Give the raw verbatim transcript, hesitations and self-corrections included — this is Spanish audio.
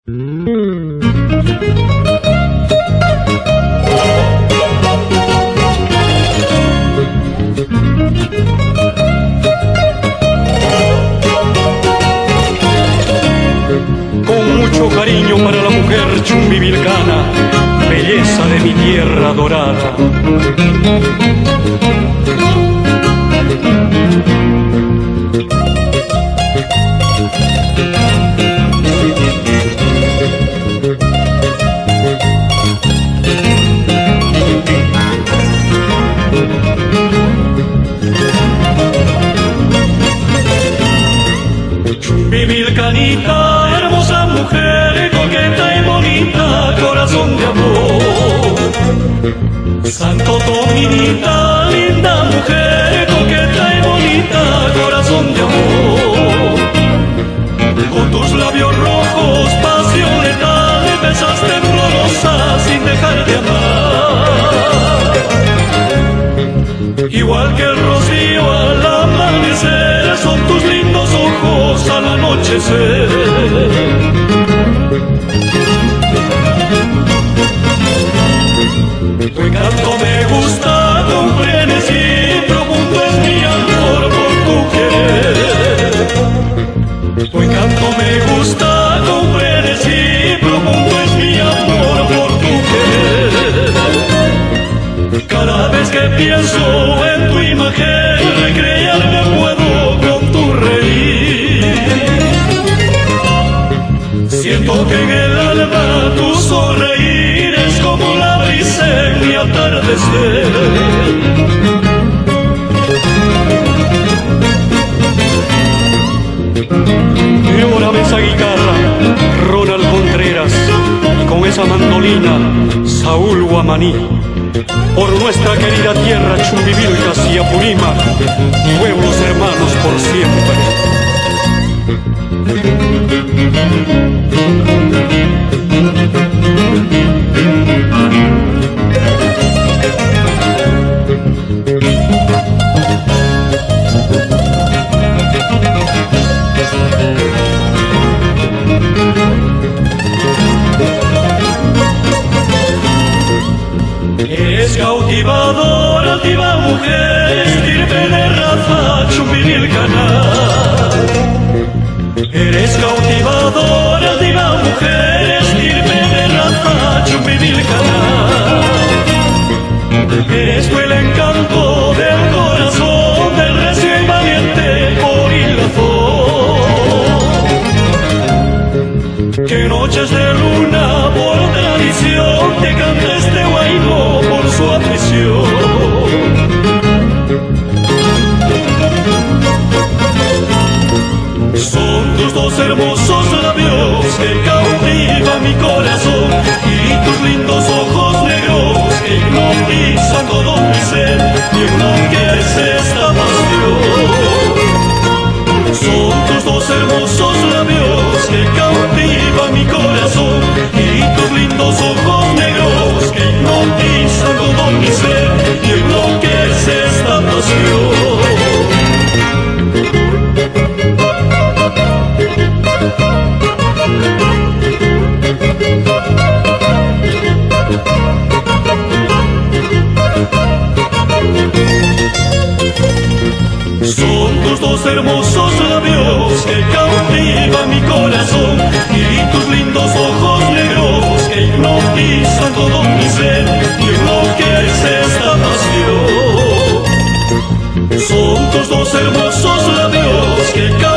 Con mucho cariño para la mujer chumbivilcana, belleza de mi tierra dorada. Chumbivilcanita, hermosa mujer, coqueta y bonita, corazón de amor. Santo Dominita, linda mujer, coqueta y bonita, corazón de amor. Con tus labios rojos, pasión letal, besas temblorosas sin dejar de amar. Igual que el rocío al amanecer, son tus lindos ojos al anochecer. Tu encanto me gusta con frenesí, profundo es mi amor por tu querer. Tu encanto me gusta con frenesí, profundo es mi amor por tu querer. Cada vez que pienso en tu imagen, recrearme puedo con tu reír. Siento que en el alma tu sonreír es como la brisa en mi atardecer. Y ahora esa guitarra, Ronald Contreras, y con esa mandolina, Saúl Guamaní. Por nuestra querida tierra Chumbivilcas y Apurímac, pueblos hermanos por siempre. Eres cautivadora, altiva mujer, estirpe de raza chumbivilcana. Eres cautivadora, altiva mujer, estirpe de raza chumbivilcana. Eres tú el encanto del corazón, del recio y valiente corilazón. Que noches de luna por tradición te canta este guayno por su afición. Son tus dos hermosos labios que cautivan mi corazón y tus lindos ojos negros que hipnotizan todo mi ser y enloquece esta pasión. Son tus dos hermosos labios que cautivan mi corazón y tus lindos ojos negros que hipnotizan todo mi ser y enloquece esta pasión. Son tus dos hermosos labios que cautivan mi corazón y tus lindos ojos negros que hipnotizan todo mi ser y enloquece esta pasión. Son tus dos hermosos labios que